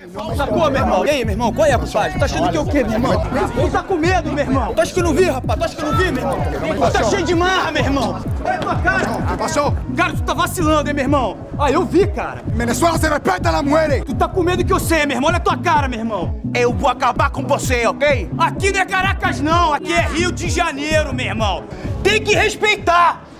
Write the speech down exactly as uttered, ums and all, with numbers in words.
Sacou, meu irmão? E aí, meu irmão? Qual é, compadre? Tá achando que é o quê, meu irmão? Tu tá com medo, meu irmão? Tu acha que eu não vi, rapaz? Tu acha que eu não vi, meu irmão? Tu tá cheio de marra, meu irmão. Olha a tua cara. Abaixou. Cara, tu tá vacilando, hein, meu irmão? Ah, eu vi, cara. Venezuela se respeita as mulheres. Tu tá com medo que eu sei, meu irmão. Olha a tua cara, meu irmão. Eu vou acabar com você, ok? Aqui não é Caracas, não. Aqui é Rio de Janeiro, meu irmão. Tem que respeitar.